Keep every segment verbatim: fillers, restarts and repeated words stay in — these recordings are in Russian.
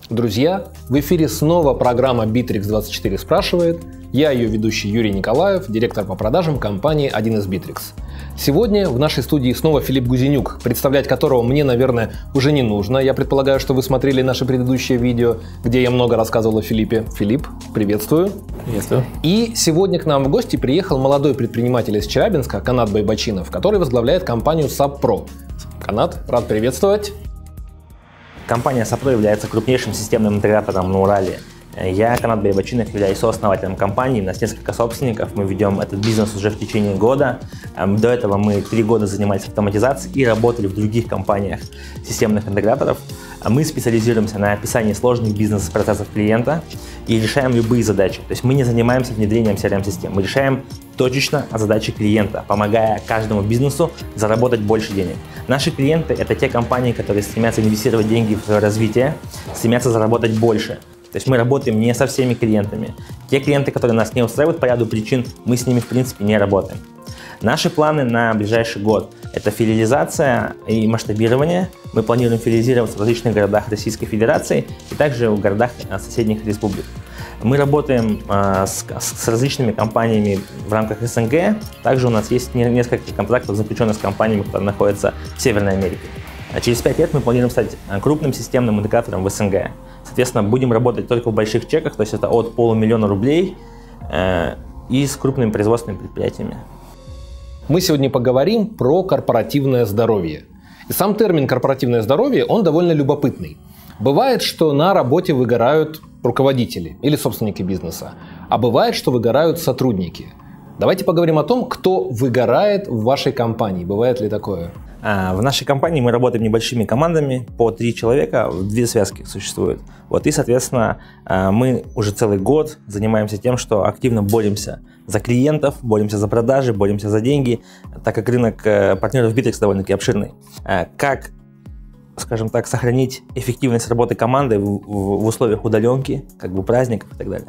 Друзья, в эфире снова программа Bittrex двадцать четыре спрашивает. Я ее ведущий Юрий Николаев, директор по продажам компании один эс Bittrex. Сегодня в нашей студии снова Филипп Гузенюк, представлять которого мне, наверное, уже не нужно. Я предполагаю, что вы смотрели наши предыдущие видео, где я много рассказывал о Филиппе. Филипп, приветствую. Приветствую. И сегодня к нам в гости приехал молодой предприниматель из Челябинска, Канат Байбачинов, который возглавляет компанию SAP-Pro. Канат, рад приветствовать. Компания SAP-Pro является крупнейшим системным интегратором на Урале. Я, Канат Байбачинов, являюсь сооснователем компании, у нас несколько собственников, мы ведем этот бизнес уже в течение года. До этого мы три года занимались автоматизацией и работали в других компаниях системных интеграторов. Мы специализируемся на описании сложных бизнес-процессов клиента и решаем любые задачи. То есть мы не занимаемся внедрением си ар эм-систем, мы решаем точечно задачи клиента, помогая каждому бизнесу заработать больше денег. Наши клиенты – это те компании, которые стремятся инвестировать деньги в свое развитие, стремятся заработать больше. То есть мы работаем не со всеми клиентами. Те клиенты, которые нас не устраивают по ряду причин, мы с ними в принципе не работаем. Наши планы на ближайший год – это филиализация и масштабирование. Мы планируем филиализироваться в различных городах Российской Федерации и также в городах соседних республик. Мы работаем э, с, с различными компаниями в рамках эс эн гэ. Также у нас есть несколько контрактов, заключенных с компаниями, которые находятся в Северной Америке. А через пять лет мы планируем стать крупным системным интегратором в эс эн гэ. Соответственно, будем работать только в больших чеках, то есть это от полумиллиона рублей э, и с крупными производственными предприятиями. Мы сегодня поговорим про корпоративное здоровье. И сам термин «корпоративное здоровье», он довольно любопытный. Бывает, что на работе выгорают руководители или собственники бизнеса, а бывает, что выгорают сотрудники. Давайте поговорим о том, кто выгорает в вашей компании. Бывает ли такое? В нашей компании мы работаем небольшими командами, по три человека, две связки существуют. Вот, и, соответственно, мы уже целый год занимаемся тем, что активно боремся за клиентов, боремся за продажи, боремся за деньги, так как рынок партнеров Bittrex довольно-таки обширный. Как, скажем так, сохранить эффективность работы команды в, в, в условиях удаленки, как бы праздников и так далее?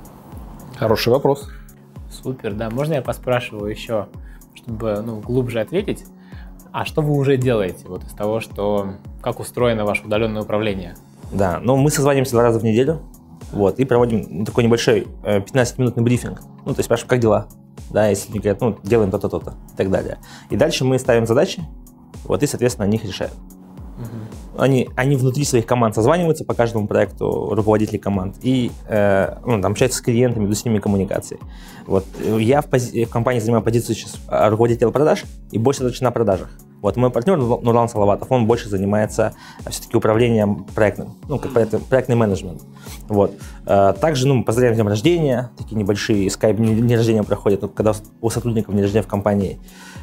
Хороший вопрос. Супер, да. Можно я поспрашиваю еще, чтобы ну, глубже ответить? А что вы уже делаете вот из того, что как устроено ваше удаленное управление? Да, ну мы созваниваемся два раза в неделю, вот, и проводим такой небольшой пятнадцатиминутный брифинг. Ну, то есть спрашиваем, как дела? Да, если они говорят, ну, делаем то-то, то-то и так далее. И дальше мы ставим задачи, вот, и, соответственно, они их решают. Угу. Они, они внутри своих команд созваниваются по каждому проекту, руководители команд, и э, ну, там, общаются с клиентами, ведут с ними коммуникации. Вот, я в, пози- в компании занимаю позицию сейчас руководителя продаж и больше сосредоточен на продажах. Вот мой партнер Нурлан Салаватов, он больше занимается все-таки управлением проектным, ну, как проектный, проектный менеджмент. Вот. Также, ну, мы поздравляем с днем рождения, такие небольшие скайп дни рождения проходят, когда у сотрудников день рождения в компании.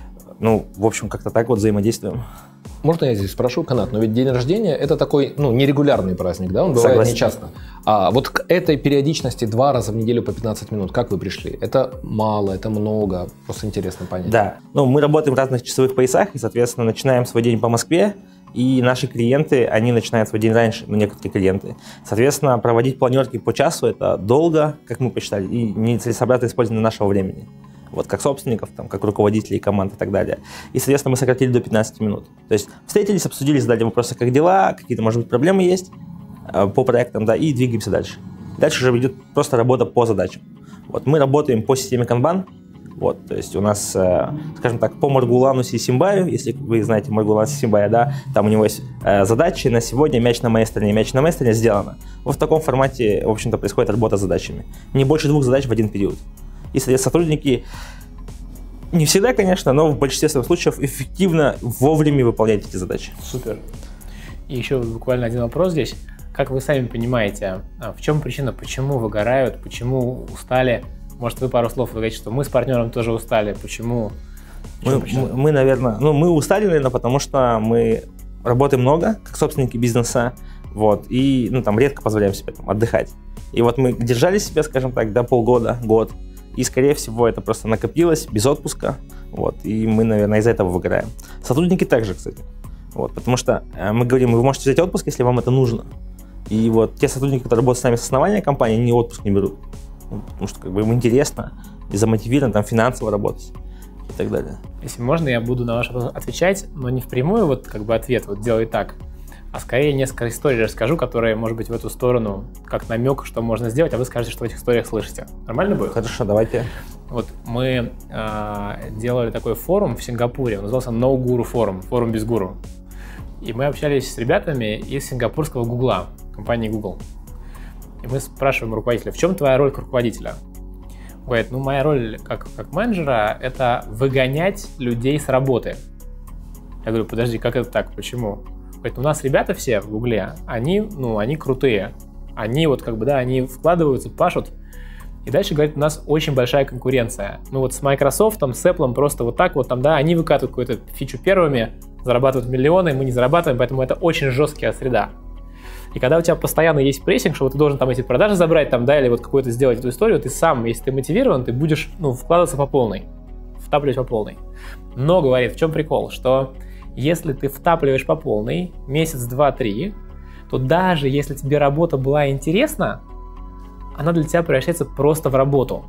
Ну, в общем, как-то так вот взаимодействуем. Можно я здесь спрошу, Канат, но ведь день рождения – это такой, ну, нерегулярный праздник, да, он бывает Согласен. нечасто. А вот к этой периодичности два раза в неделю по пятнадцать минут, как вы пришли? Это мало, это много, просто интересно понять. Да, ну, мы работаем в разных часовых поясах и, соответственно, начинаем свой день по Москве, и наши клиенты, они начинают свой день раньше, ну, некоторые клиенты. Соответственно, проводить планерки по часу – это долго, как мы посчитали, и нецелесообразно использование нашего времени. Вот, как собственников, там, как руководителей команд и так далее. И, соответственно, мы сократили до пятнадцати минут. То есть встретились, обсудили, задали вопросы, как дела, какие-то, может быть, проблемы есть э, по проектам, да, и двигаемся дальше. Дальше уже идет просто работа по задачам. Вот, мы работаем по системе Kanban. Вот, то есть у нас, э, скажем так, по Маргуланусу и Симбаю, если вы знаете Маргуланус и Симбая, да, там у него есть э, задачи на сегодня, мяч на моей стороне, мяч на моей стороне сделано. Вот в таком формате, в общем-то, происходит работа с задачами. Не больше двух задач в один период. И, соответственно, сотрудники не всегда, конечно, но в большинстве случаев эффективно вовремя выполняют эти задачи. Супер. И еще буквально один вопрос здесь. Как вы сами понимаете, в чем причина, почему выгорают, почему устали? Может, вы пару слов говорите, что мы с партнером тоже устали, почему? Мы, мы, мы, наверное, ну, мы устали, наверное, потому что мы работаем много, как собственники бизнеса, вот, и, ну, там, редко позволяем себе там отдыхать. И вот мы держали себя, скажем так, до полгода, год, и, скорее всего, это просто накопилось без отпуска, вот, и мы, наверное, из-за этого выгораем. Сотрудники также, кстати, вот, потому что мы говорим, вы можете взять отпуск, если вам это нужно. И вот те сотрудники, которые работают с нами с основания компании, они отпуск не берут, ну, потому что как бы им интересно и замотивирован там финансово работать и так далее. Если можно, я буду на ваш вопрос отвечать, но не впрямую, вот как бы ответ, вот делай так. а скорее несколько историй расскажу, которые, может быть, в эту сторону, как намек, что можно сделать, а вы скажете, что в этих историях слышите. Нормально будет? Хорошо, давайте. Вот мы э, делали такой форум в Сингапуре, он назывался No Guru Forum, форум без гуру. И мы общались с ребятами из сингапурского Гугла, компании Google. И мы спрашиваем руководителя, в чем твоя роль как руководителя? Он говорит, ну моя роль как, как менеджера – это выгонять людей с работы. Я говорю, подожди, как это так, почему? Говорит, у нас ребята все в Гугле, они, ну, они крутые. Они вот как бы, да, они вкладываются, пашут. И дальше, говорит, у нас очень большая конкуренция. Ну вот с Microsoft, с Apple просто вот так вот, там, да, они выкатывают какую-то фичу первыми, зарабатывают миллионы, мы не зарабатываем, поэтому это очень жесткая среда. И когда у тебя постоянно есть прессинг, что вот ты должен там эти продажи забрать, там, да, или вот какую-то сделать эту историю, ты сам, если ты мотивирован, ты будешь, ну, вкладываться по полной, втапливать по полной. Но, говорит, в чем прикол, что если ты втапливаешь по полной месяц, два, три, то даже если тебе работа была интересна, она для тебя превращается просто в работу.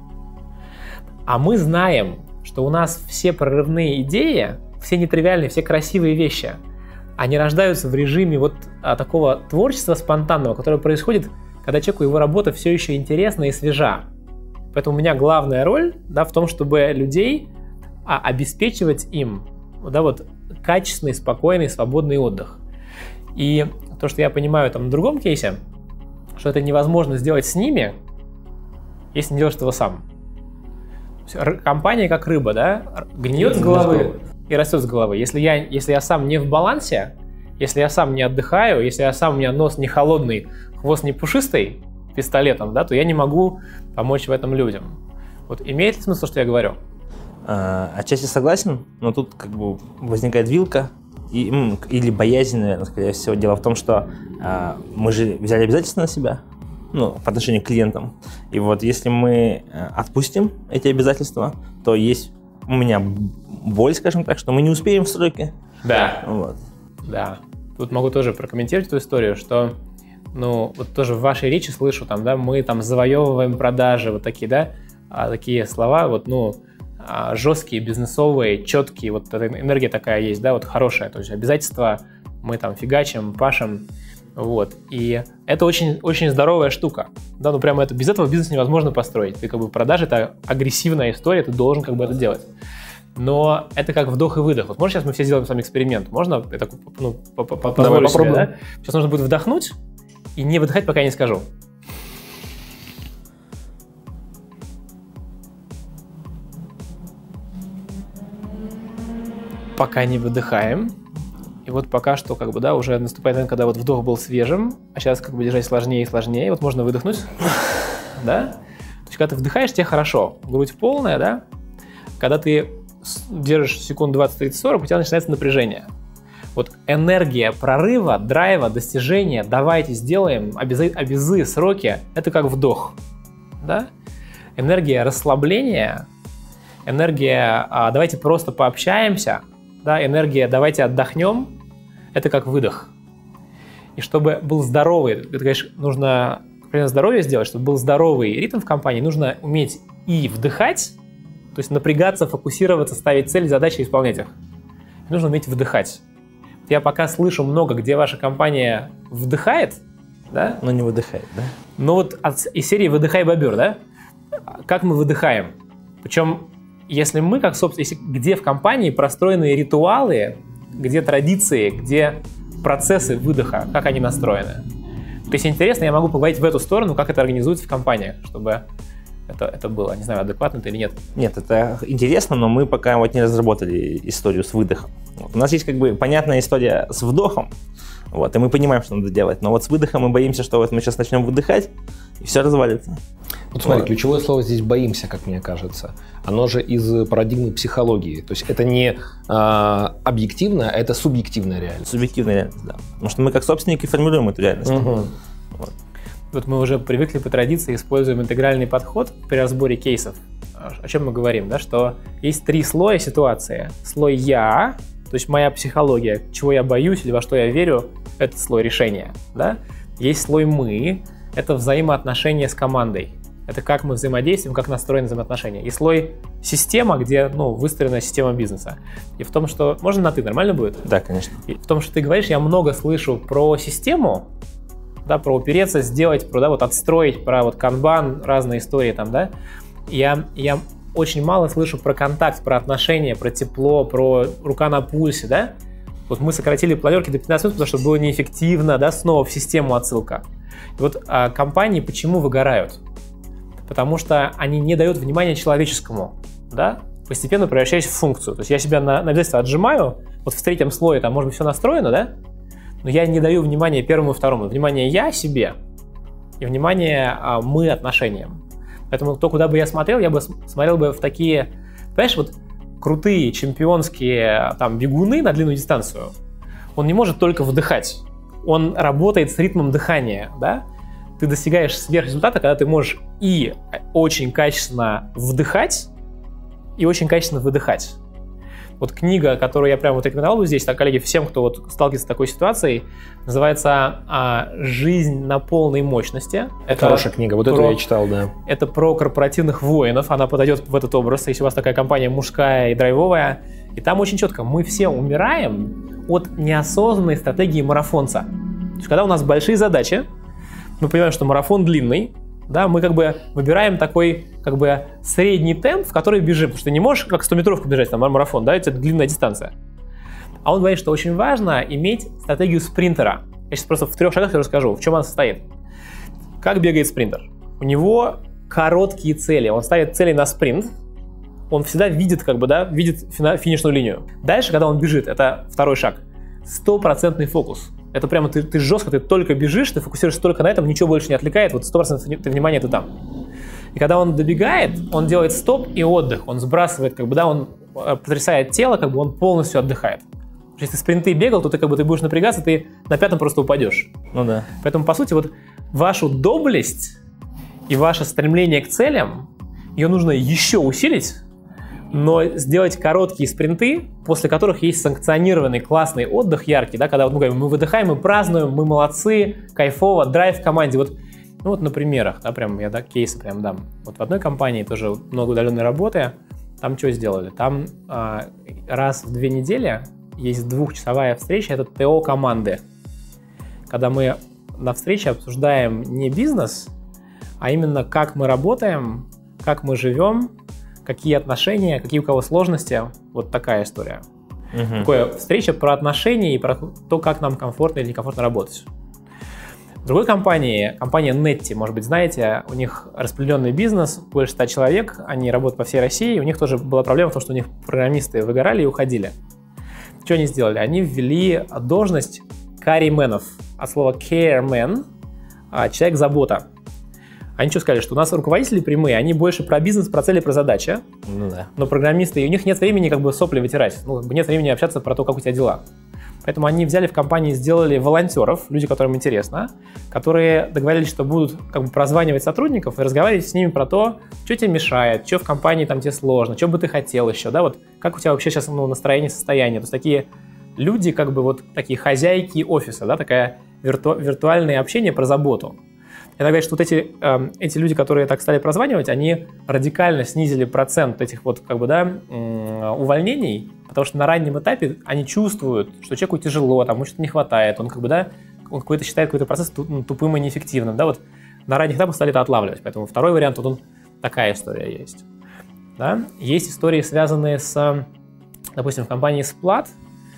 А мы знаем, что у нас все прорывные идеи, все нетривиальные, все красивые вещи, они рождаются в режиме вот а, такого творчества спонтанного, которое происходит, когда человеку его работа все еще интересна и свежа. Поэтому у меня главная роль, да, в том, чтобы людей а, обеспечивать им, да, вот, качественный, спокойный, свободный отдых. И то, что я понимаю там на другом кейсе, что это невозможно сделать с ними, если не делаешь этого сам. Компания как рыба, да, гниет с головы и растет с головы. Если я, если я сам не в балансе, если я сам не отдыхаю, если я сам, у меня нос не холодный, хвост не пушистый, пистолетом, да, то я не могу помочь в этом людям. Вот имеет ли смысл, что я говорю? А, отчасти согласен, но тут как бы возникает вилка. И, или боязнь, наверное, скорее всего. Дело в том, что а, мы же взяли обязательства на себя, ну, по отношению к клиентам. И вот если мы отпустим эти обязательства, то есть у меня боль, скажем так, что мы не успеем в сроки. Да. Вот. Да. Тут могу тоже прокомментировать эту историю, что, ну, вот тоже в вашей речи слышу, там, да, мы там завоевываем продажи, вот такие, да, а, такие слова, вот, ну, жесткие, бизнесовые, четкие, вот эта энергия такая есть, да, вот хорошая, то есть обязательства мы там фигачим, пашем, вот, и это очень, очень здоровая штука, да, ну прямо это, без этого бизнес невозможно построить, ты как бы продажи, это агрессивная история, ты должен как бы это делать, но это как вдох и выдох, вот можно сейчас мы все сделаем с вами эксперимент, можно это, ну, позволю себе, да, сейчас нужно будет вдохнуть и не выдыхать, пока я не скажу. Пока не выдыхаем. И вот пока что, как бы, да, уже наступает момент, когда вот вдох был свежим, а сейчас как бы держать сложнее и сложнее. Вот можно выдохнуть, да. То есть, когда ты вдыхаешь, тебе хорошо. Грудь полная, да. Когда ты держишь секунд двадцать, тридцать, сорок, у тебя начинается напряжение. Вот энергия прорыва, драйва, достижения, давайте сделаем, обязы, обязы, сроки, это как вдох, да. Энергия расслабления, энергия а, давайте просто пообщаемся, да, энергия давайте отдохнем, это как выдох. И чтобы был здоровый, это, конечно, нужно здоровье сделать, чтобы был здоровый ритм в компании, нужно уметь и вдыхать, то есть напрягаться, фокусироваться, ставить цели, задачи, исполнять их. И нужно уметь выдыхать. Я пока слышу много, где ваша компания вдыхает, да? Но не выдыхает, да? Ну вот из серии «Выдыхай, бобер», да? Как мы выдыхаем? Причем если мы, как собственно, где в компании простроены ритуалы, где традиции, где процессы выдоха, как они настроены. То есть интересно, я могу поговорить в эту сторону, как это организуется в компании, чтобы это, это было. Не знаю, адекватно это или нет. Нет, это интересно, но мы пока вот не разработали историю с выдохом. Вот. У нас есть как бы понятная история с вдохом, вот, и мы понимаем, что надо делать. Но вот с выдохом мы боимся, что вот мы сейчас начнем выдыхать, и все развалится. Вот смотри, вот. Ключевое слово здесь «боимся», как мне кажется. Оно же из парадигмы психологии. То есть это не а, объективная, а это субъективная реальность. Субъективная реальность, да. Потому что мы как собственники формируем эту реальность. Угу. Вот. Вот мы уже привыкли по традиции, используем интегральный подход при разборе кейсов. О чем мы говорим, да? Что есть три слоя ситуации. Слой «я», то есть моя психология, чего я боюсь или во что я верю, это слой решения. Да? Есть слой «мы», это взаимоотношения с командой. это как мы взаимодействуем, как настроены взаимоотношения. И слой система, где, ну, выстроена система бизнеса. И в том, что... Можно на «ты», нормально будет? Да, конечно. И в том, что ты говоришь, я много слышу про систему, да, про упереться, сделать, про, да, вот отстроить, про вот канбан, разные истории там, да. Я, я очень мало слышу про контакт, про отношения, про тепло, про рука на пульсе, да. Вот мы сократили планерки до пятнадцати минут, потому что было неэффективно, да, снова в систему отсылка. И вот а, компании почему выгорают? Потому что они не дают внимания человеческому, да, постепенно превращаясь в функцию. То есть я себя на, на обязательство отжимаю, вот в третьем слое там, может быть, все настроено, да, но я не даю внимания первому и второму. Внимание я себе и внимание а, мы отношениям. Поэтому то, куда бы я смотрел, я бы смотрел бы в такие, понимаешь, вот крутые чемпионские там бегуны на длинную дистанцию. Он не может только вдыхать. Он работает с ритмом дыхания, да. Ты достигаешь сверхрезультата, когда ты можешь и очень качественно вдыхать, и очень качественно выдыхать. Вот книга, которую я прямо вот рекомендовал бы здесь, так, коллеги, всем, кто вот сталкивается с такой ситуацией, называется а, «Жизнь на полной мощности». Это хорошая книга, вот про, эту я читал, да. Это про корпоративных воинов, она подойдет в этот образ, если у вас такая компания мужская и драйвовая. И там очень четко, мы все умираем от неосознанной стратегии марафонца. То есть, когда у нас большие задачи, мы понимаем, что марафон длинный, да, мы как бы выбираем такой как бы средний темп, в который бежим, потому что ты не можешь как стометровку бежать, там марафон, да, это длинная дистанция. А он говорит, что очень важно иметь стратегию спринтера. Я сейчас просто в трех шагах расскажу, в чем она состоит. Как бегает спринтер? У него короткие цели, он ставит цели на спринт, он всегда видит, как бы, да, видит финишную линию. Дальше, когда он бежит, это второй шаг, стопроцентный фокус. Это прямо ты, ты жестко, ты только бежишь, ты фокусируешься только на этом, ничего больше не отвлекает, вот сто процентов ты внимание ты там. И когда он добегает, он делает стоп и отдых, он сбрасывает, как бы, да, он потрясает тело, как бы он полностью отдыхает. Если ты спринты бегал, то ты как бы ты будешь напрягаться, ты на пятом просто упадешь. Ну да. Поэтому, по сути, вот вашу доблесть и ваше стремление к целям, ее нужно еще усилить, но сделать короткие спринты, после которых есть санкционированный классный отдых, яркий, да, когда вот мы говорим, мы выдыхаем, мы празднуем, мы молодцы, кайфово, драйв в команде. Вот, ну вот на примерах, да, прям я да, кейсы прям дам. Вот в одной компании тоже много удаленной работы, там что сделали? Там а, раз в две недели есть двухчасовая встреча, это ТО команды. Когда мы на встрече обсуждаем не бизнес, а именно как мы работаем, как мы живем, какие отношения, какие у кого сложности, вот такая история. Uh-huh. Такая встреча про отношения и про то, как нам комфортно или некомфортно работать. В другой компании, компания Netty, может быть, знаете, у них распределенный бизнес, больше ста человек, они работают по всей России, у них тоже была проблема в том, что у них программисты выгорали и уходили. Что они сделали? Они ввели должность carryменов, от слова careman, человек-забота. Они что сказали, что у нас руководители прямые, они больше про бизнес, про цели, про задачи. Ну да. Но программисты, у них нет времени как бы сопли вытирать, ну, нет времени общаться про то, как у тебя дела. Поэтому они взяли в компании, сделали волонтеров, люди, которым интересно, которые договорились, что будут как бы прозванивать сотрудников и разговаривать с ними про то, что тебе мешает, что в компании там тебе сложно, что бы ты хотел еще, да, вот как у тебя вообще сейчас, ну, настроение, состояние. То есть такие люди, как бы вот такие хозяйки офиса, да, такое вирту- виртуальное общение про заботу. Я говорю, что вот эти, э, эти люди, которые так стали прозванивать, они радикально снизили процент этих вот, как бы, да, э, увольнений, потому что на раннем этапе они чувствуют, что человеку тяжело, там, ему что-то не хватает, он, как бы, да, он какой-то считает какой-то процесс тупым и неэффективным, да, вот на ранних этапах стали это отлавливать, поэтому второй вариант, вот он, такая история есть, да. Есть истории, связанные с, допустим, в компании Splat,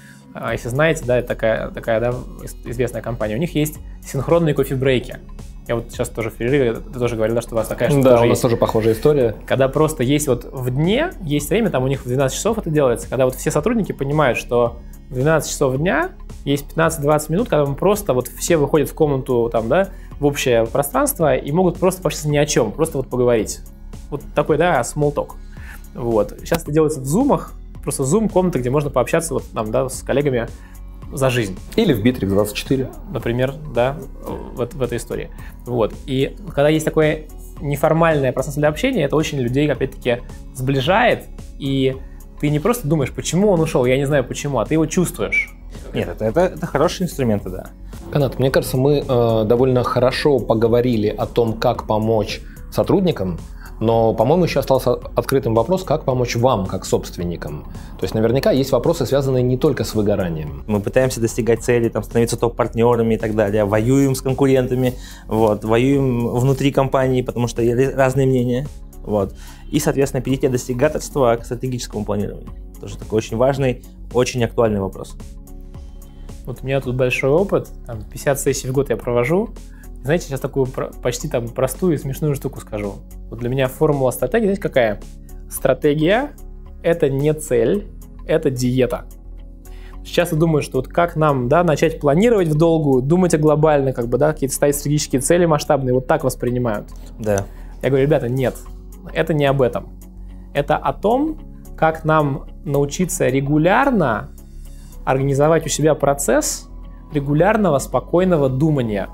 если знаете, да, это такая, такая, да, известная компания, у них есть синхронные кофе-брейки. Я вот сейчас тоже в перерыве, ты тоже говорил, да, что у вас такая штука да, тоже у нас есть. тоже похожая история. Когда просто есть вот в дне, есть время, там у них в двенадцать часов это делается, когда вот все сотрудники понимают, что в двенадцать часов дня есть пятнадцать-двадцать минут, когда мы просто вот все выходят в комнату, там, да, в общее пространство и могут просто пообщаться ни о чем, просто вот поговорить. Вот такой, да, small talk. Вот. Сейчас это делается в зумах, просто зум, комната, где можно пообщаться вот там, да, с коллегами за жизнь. Или в Битрикс двадцать четыре. Например, да, в, в этой истории. Вот. И когда есть такое неформальное пространство для общения, это очень людей, опять-таки, сближает, и ты не просто думаешь, почему он ушел, я не знаю почему, а ты его чувствуешь. Нет, это, это, это хорошие инструменты, да. Канат, мне кажется, мы э, довольно хорошо поговорили о том, как помочь сотрудникам, но, по-моему, еще остался открытым вопрос, как помочь вам, как собственникам. То есть наверняка есть вопросы, связанные не только с выгоранием. Мы пытаемся достигать целей, там, становиться топ-партнерами и так далее, воюем с конкурентами, вот, воюем внутри компании, потому что есть разные мнения. Вот. И, соответственно, перейти от достигательства к стратегическому планированию. Тоже такой очень важный, очень актуальный вопрос. Вот у меня тут большой опыт, там, пятьдесят сессий в год я провожу. Знаете, сейчас такую почти там простую и смешную штуку скажу. Вот для меня формула стратегии, знаете, какая? Стратегия – это не цель, это диета. Сейчас я думаю, что вот как нам, да, начать планировать в долгую, думать о глобально, как бы, да, какие-то ставить стратегические цели масштабные, вот так воспринимают. Да. Я говорю, ребята, нет, это не об этом. Это о том, как нам научиться регулярно организовать у себя процесс регулярного, спокойного думания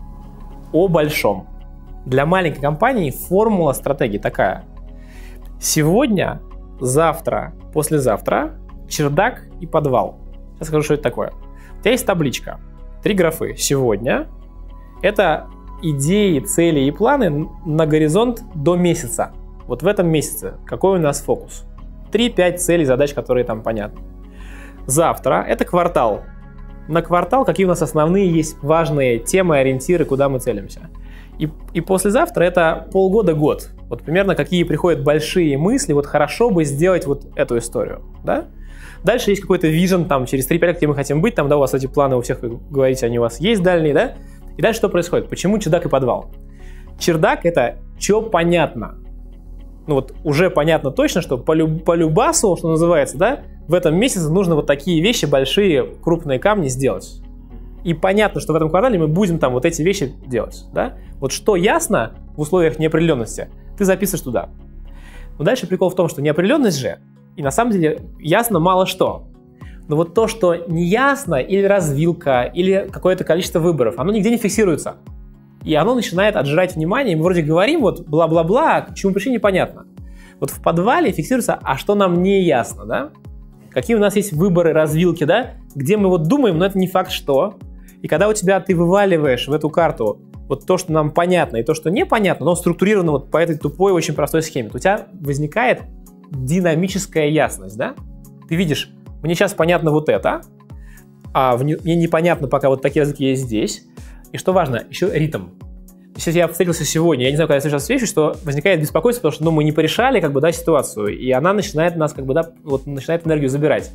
о большом. Для маленькой компании формула стратегии такая. Сегодня, завтра, послезавтра чердак и подвал. Сейчас скажу, что это такое. У тебя есть табличка. Три графы. Сегодня. Это идеи, цели и планы на горизонт до месяца. Вот в этом месяце какой у нас фокус? три-пять целей, задач, которые там понятны. Завтра это квартал. На квартал какие у нас основные есть важные темы, ориентиры, куда мы целимся. И, и послезавтра это полгода-год. Вот примерно какие приходят большие мысли, вот хорошо бы сделать вот эту историю, да? Дальше есть какой-то вижен, там, через три-пять лет, где мы хотим быть, там, да, у вас эти планы у всех, вы говорите, они у вас есть дальние, да? И дальше что происходит? Почему чердак и подвал? Чердак — это что понятно. Ну вот уже понятно точно, что по, люб, по любасу, что называется, да, в этом месяце нужно вот такие вещи, большие, крупные камни сделать. И понятно, что в этом квартале мы будем там вот эти вещи делать, да? Вот что ясно в условиях неопределенности, ты записываешь туда. Но дальше прикол в том, что неопределенность же, и на самом деле ясно мало что. Но вот то, что не ясно, или развилка, или какое-то количество выборов, оно нигде не фиксируется. И оно начинает отжирать внимание, и мы вроде говорим вот бла-бла-бла, а к чему пришли непонятно. Вот в подвале фиксируется, а что нам не ясно, да? Какие у нас есть выборы, развилки, да? Где мы вот думаем, но это не факт что. И когда у тебя ты вываливаешь в эту карту вот то, что нам понятно, и то, что непонятно, но структурировано вот по этой тупой, очень простой схеме, то у тебя возникает динамическая ясность, да? Ты видишь, мне сейчас понятно вот это, а мне непонятно пока вот такие языки есть здесь. И что важно, еще ритм. Если я встретился сегодня, я не знаю, когда я сейчас встречусь, что возникает беспокойство, потому что ну, мы не порешали как бы, да, ситуацию, и она начинает нас как бы, да, вот, начинает энергию забирать.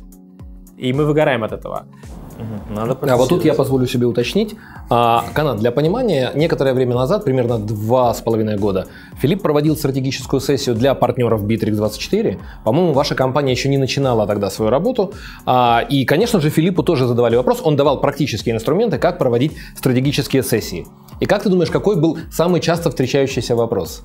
И мы выгораем от этого. Надо а вот тут я позволю себе уточнить. А, Канат, для понимания, некоторое время назад, примерно два с половиной года, Филипп проводил стратегическую сессию для партнеров Битрикс двадцать четыре. По-моему, ваша компания еще не начинала тогда свою работу. А, и, конечно же, Филиппу тоже задавали вопрос. Он давал практические инструменты, как проводить стратегические сессии. И как ты думаешь, какой был самый часто встречающийся вопрос?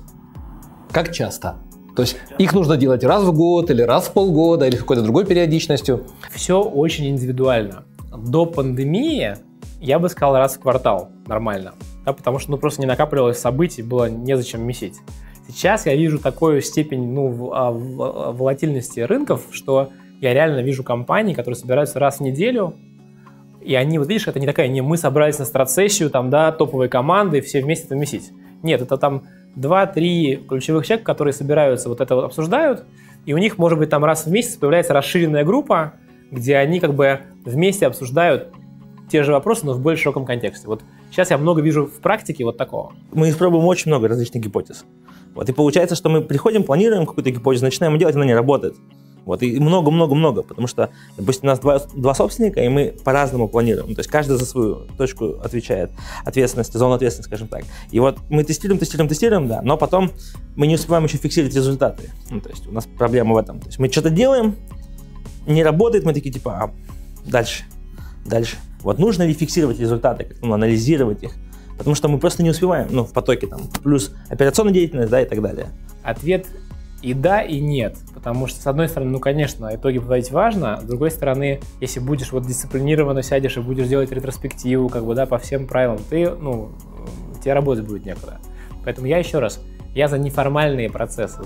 Как часто? То есть их нужно делать раз в год, или раз в полгода, или с какой-то другой периодичностью? Все очень индивидуально. До пандемии я бы сказал раз в квартал нормально, да, потому что ну, просто не накапливалось событий, было незачем месить. Сейчас я вижу такую степень ну, волатильности рынков, что я реально вижу компании, которые собираются раз в неделю, и они, вот видишь, это не такая, не мы собрались на стратсессию, там, да, топовые команды, все вместе это месить. Нет, это там два-три ключевых человека, которые собираются, вот это вот обсуждают, и у них, может быть, там раз в месяц появляется расширенная группа, где они как бы вместе обсуждают те же вопросы, но в более широком контексте. Вот сейчас я много вижу в практике вот такого. Мы испробуем очень много различных гипотез. Вот, и получается, что мы приходим, планируем какую-то гипотезу, начинаем делать, она не работает. Вот, и много-много-много, потому что, допустим, у нас два, два собственника, и мы по-разному планируем. То есть каждый за свою точку отвечает, ответственность, зону ответственности, скажем так. И вот мы тестируем, тестируем, тестируем, да, но потом мы не успеваем еще фиксировать результаты. Ну, то есть у нас проблема в этом. То есть мы что-то делаем, не работает, мы такие типа, а дальше, дальше. Вот нужно ли фиксировать результаты, как, ну, анализировать их, потому что мы просто не успеваем, ну, в потоке там, плюс операционная деятельность, да, и так далее. Ответ и да, и нет, потому что, с одной стороны, ну, конечно, итоги подводить важно, с другой стороны, если будешь вот дисциплинированно сядешь и будешь делать ретроспективу, как бы, да, по всем правилам, ты, ну, тебе работать будет некуда. Поэтому я еще раз, я за неформальные процессы.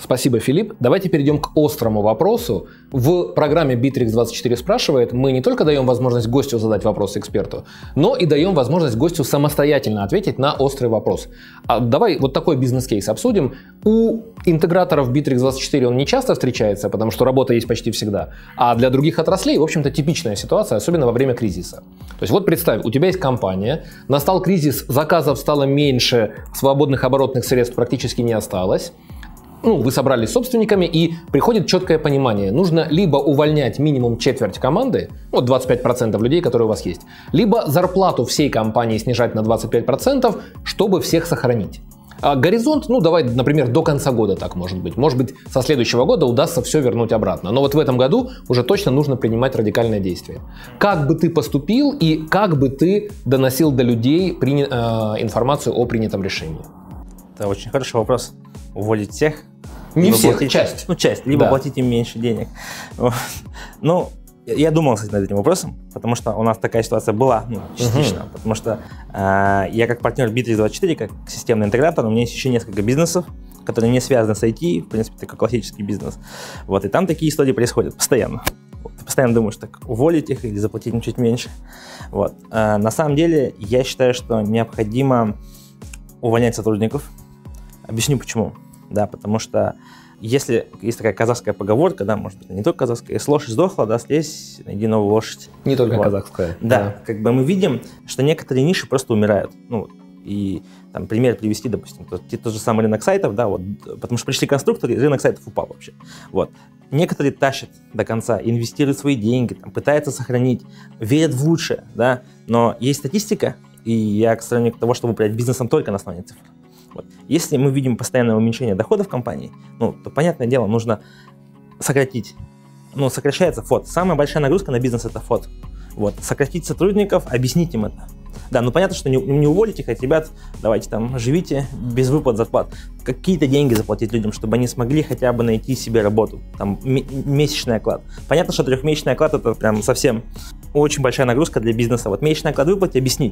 Спасибо, Филипп. Давайте перейдем к острому вопросу. В программе Битрикс двадцать четыре спрашивает мы не только даем возможность гостю задать вопрос эксперту, но и даем возможность гостю самостоятельно ответить на острый вопрос. А давай вот такой бизнес-кейс обсудим. У интеграторов Битрикс двадцать четыре он не часто встречается, потому что работа есть почти всегда. А для других отраслей, в общем-то, типичная ситуация, особенно во время кризиса. То есть вот представь, у тебя есть компания, настал кризис, заказов стало меньше, свободных оборотных средств практически не осталось. Ну, вы собрались с собственниками, и приходит четкое понимание. Нужно либо увольнять минимум четверть команды, вот двадцать пять процентов людей, которые у вас есть, либо зарплату всей компании снижать на двадцать пять процентов, чтобы всех сохранить. А горизонт, ну давай, например, до конца года так может быть. Может быть, со следующего года удастся все вернуть обратно. Но вот в этом году уже точно нужно принимать радикальные действия. Как бы ты поступил и как бы ты доносил до людей при, э, информацию о принятом решении? Это очень хороший вопрос. Уволить всех? Не всех, платить, часть. Ну, часть, либо да. платить им меньше денег. Вот. Ну, я думал, кстати, над этим вопросом, потому что у нас такая ситуация была, ну, частично. Uh-huh. Потому что э, я как партнер Битрикс двадцать четыре, как системный интегратор, у меня есть еще несколько бизнесов, которые не связаны с ай ти, в принципе, это классический бизнес. Вот, и там такие истории происходят постоянно. Вот, ты постоянно думаешь, так, уволить их или заплатить им чуть меньше. Вот. Э, на самом деле, я считаю, что необходимо увольнять сотрудников. Объясню почему. Да, потому что если есть такая казахская поговорка, да, может быть, не только казахская, если лошадь сдохла, да, слезь, найди новую лошадь. Не только вот. казахская. Да, да, как бы мы видим, что некоторые ниши просто умирают. Ну, и там пример привести, допустим, тот, тот же самый рынок сайтов, да, вот, потому что пришли конструкторы, и рынок сайтов упал вообще. Вот. Некоторые тащат до конца, инвестируют свои деньги, там, пытаются сохранить, верят в лучшее, да, но есть статистика, и я к сравнению того, чтобы управлять бизнесом только на основании цифр. Вот. Если мы видим постоянное уменьшение доходов компании, ну, то, понятное дело, нужно сократить. Ну, сокращается фот. Самая большая нагрузка на бизнес – это фот. Вот. Сократить сотрудников, объяснить им это. Да, ну понятно, что не, не уволить их, а ребят, давайте там живите без выплат зарплат. Какие-то деньги заплатить людям, чтобы они смогли хотя бы найти себе работу. Там месячный оклад. Понятно, что трехмесячный оклад – это прям совсем очень большая нагрузка для бизнеса. Вот месячный оклад выплате объяснить.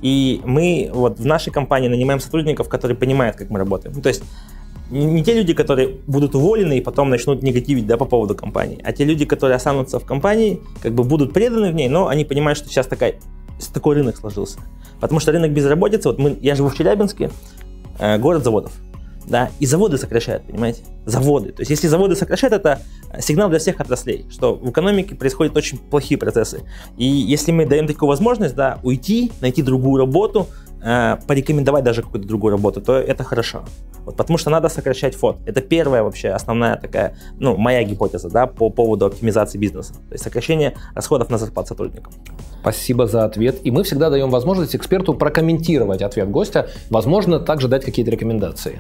И мы вот в нашей компании нанимаем сотрудников, которые понимают, как мы работаем. Ну, то есть не, не те люди, которые будут уволены и потом начнут негативить, да, по поводу компании, а те люди, которые останутся в компании, как бы будут преданы в ней, но они понимают, что сейчас такая, такой рынок сложился. Потому что рынок безработицы, вот мы, я живу в Челябинске, э, город заводов. Да, и заводы сокращают, понимаете? Заводы. То есть, если заводы сокращают, это сигнал для всех отраслей, что в экономике происходят очень плохие процессы. И если мы даем такую возможность, да, уйти, найти другую работу, э, порекомендовать даже какую-то другую работу, то это хорошо. Вот, потому что надо сокращать фот. Это первая вообще основная такая, ну, моя гипотеза, да, по поводу оптимизации бизнеса. То есть сокращение расходов на зарплату сотрудникам. Спасибо за ответ. И мы всегда даем возможность эксперту прокомментировать ответ гостя, возможно, также дать какие-то рекомендации.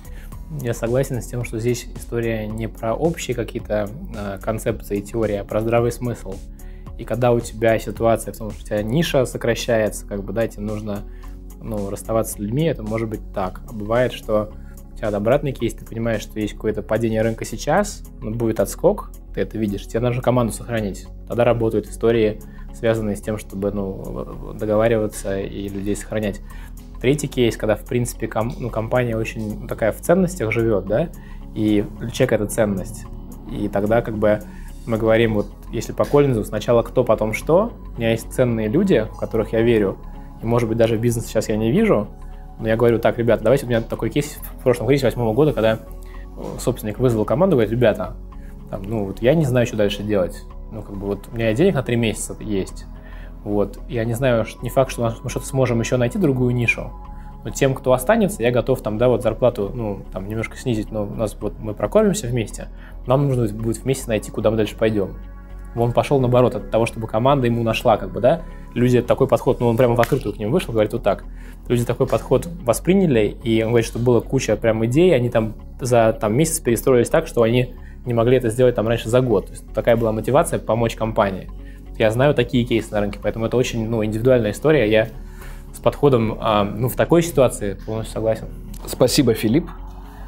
Я согласен с тем, что здесь история не про общие какие-то э, концепции и теории, а про здравый смысл. И когда у тебя ситуация в том, что у тебя ниша сокращается, как бы, да, тебе нужно, ну, расставаться с людьми, это может быть так. А бывает, что у тебя обратный кейс, ты понимаешь, что есть какое-то падение рынка сейчас, но будет отскок, ты это видишь, тебе нужно команду сохранить. Тогда работают истории, связанные с тем, чтобы, ну, договариваться и людей сохранять. Третий кейс, когда, в принципе, ком, ну, компания очень, ну, такая в ценностях живет, да, и чек – это ценность. И тогда, как бы, мы говорим, вот, если по Коллинзу, сначала кто, потом что. У меня есть ценные люди, в которых я верю, и, может быть, даже бизнес сейчас я не вижу, но я говорю, так, ребята, давайте, у меня такой кейс в прошлом кризисе восьмого года, когда собственник вызвал команду, говорит, ребята, там, ну, вот я не знаю, что дальше делать. Ну, как бы, вот, у меня денег на три месяца есть. Вот. Я не знаю, не факт, что мы что-то сможем еще найти другую нишу, но тем, кто останется, я готов там, да, вот зарплату, ну, там, немножко снизить, но у нас вот мы прокормимся вместе, нам нужно будет вместе найти, куда мы дальше пойдем. Он пошел наоборот, от того, чтобы команда ему нашла, как бы, да, люди такой подход, ну, он прямо в открытую к ним вышел, говорит вот так, люди такой подход восприняли, и он говорит, что было куча прям идей, они там за там, месяц перестроились так, что они не могли это сделать там раньше за год, то есть такая была мотивация помочь компании. Я знаю такие кейсы на рынке, поэтому это очень, ну, индивидуальная история. Я с подходом, а, ну, в такой ситуации полностью согласен. Спасибо, Филипп.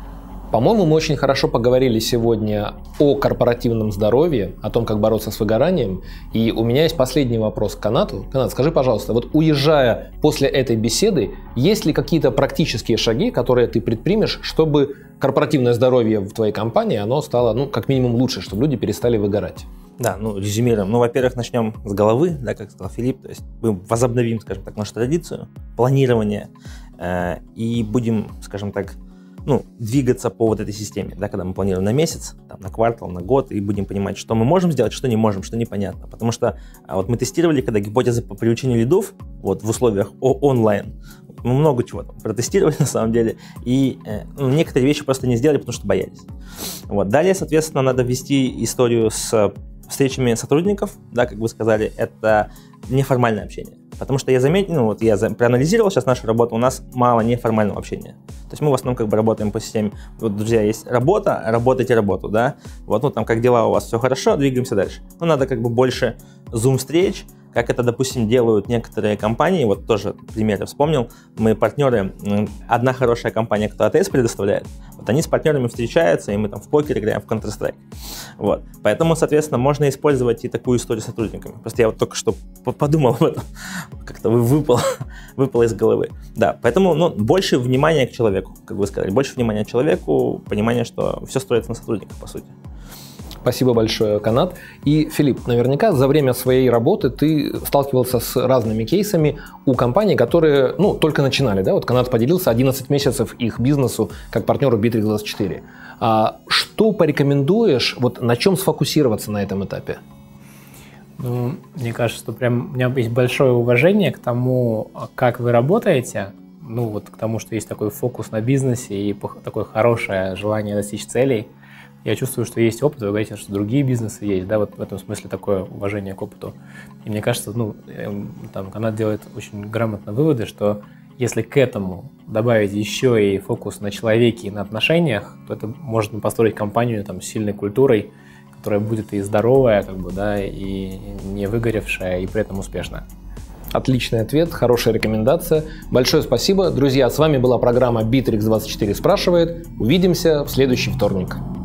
По-моему, мы очень хорошо поговорили сегодня о корпоративном здоровье, о том, как бороться с выгоранием. И у меня есть последний вопрос к Канату. Канат, скажи, пожалуйста, вот уезжая после этой беседы, есть ли какие-то практические шаги, которые ты предпримешь, чтобы корпоративное здоровье в твоей компании, оно стало, ну, как минимум лучше, чтобы люди перестали выгорать? Да, ну, резюмируем. Ну, во-первых, начнем с головы, да, как сказал Филипп, то есть мы возобновим, скажем так, нашу традицию планирования э, и будем, скажем так, ну, двигаться по вот этой системе, да, когда мы планируем на месяц, там, на квартал, на год, и будем понимать, что мы можем сделать, что не можем, что непонятно. Потому что а вот мы тестировали, когда гипотеза по привлечению лидов вот, в условиях онлайн, мы много чего там протестировали на самом деле, и э, ну, некоторые вещи просто не сделали, потому что боялись. Вот. Далее, соответственно, надо ввести историю с встречами сотрудников, да, как вы сказали, это неформальное общение. Потому что я заметил, ну вот я проанализировал сейчас нашу работу, у нас мало неформального общения. То есть мы в основном как бы работаем по системе, вот, друзья, есть работа, работайте работу, да, вот, ну там как дела у вас, все хорошо, двигаемся дальше. Но надо как бы больше зум-встреч, как это, допустим, делают некоторые компании, вот тоже пример я вспомнил, мы партнеры, одна хорошая компания, кто эй ти эс предоставляет, вот они с партнерами встречаются, и мы там в покер играем, в Counter-Strike, вот, поэтому, соответственно, можно использовать и такую историю с сотрудниками, просто я вот только что подумал об этом, как-то выпало, выпало из головы, да, поэтому, ну, больше внимания к человеку, как вы сказали, больше внимания к человеку, понимание, что все строится на сотрудниках, по сути. Спасибо большое, Канат. И, Филипп, наверняка за время своей работы ты сталкивался с разными кейсами у компаний, которые, ну, только начинали, да? Вот Канат поделился одиннадцать месяцев их бизнесу как партнеру Битрикс двадцать четыре. А что порекомендуешь, вот на чем сфокусироваться на этом этапе? Ну, мне кажется, что прям у меня есть большое уважение к тому, как вы работаете, ну, вот к тому, что есть такой фокус на бизнесе и такое хорошее желание достичь целей. Я чувствую, что есть опыт, вы говорите, что другие бизнесы есть, да, вот в этом смысле такое уважение к опыту. И мне кажется, ну, там Канат делает очень грамотно выводы, что если к этому добавить еще и фокус на человеке и на отношениях, то это может построить компанию там, с сильной культурой, которая будет и здоровая, как бы, да, и не выгоревшая, и при этом успешная. Отличный ответ, хорошая рекомендация. Большое спасибо. Друзья, с вами была программа Битрикс двадцать четыре спрашивает. Увидимся в следующий вторник.